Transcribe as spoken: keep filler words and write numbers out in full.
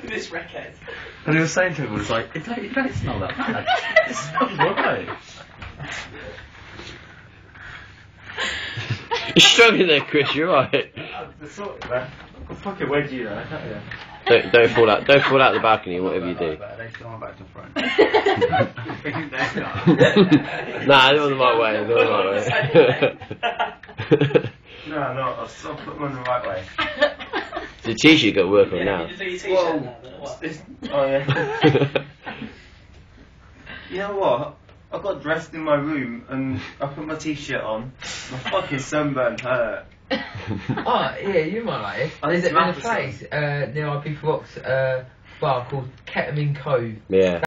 this wreckhead. And he was saying to him, was like, it don't, it don't smell that bad. It smells right. You're struggling there, Chris, you're right. The sort of that. I'll fucking wedge you there, can't you? Don't, don't fall out, don't fall out the balcony, whatever you do. They still on back to front. Nah, they're on the right way, they're on the right way. No, no, I'll, I'll put them on the right way. The t-shirt you got to work on Yeah, now. you just do your t-shirt now, then, what? This, oh yeah. You know what? I got dressed in my room and I put my t-shirt on. My fucking sunburn hurt. Oh, yeah, you might like it. I There's need a, to there's a map place uh, near our Big Rocks uh, bar called Ketamine Cove. Yeah.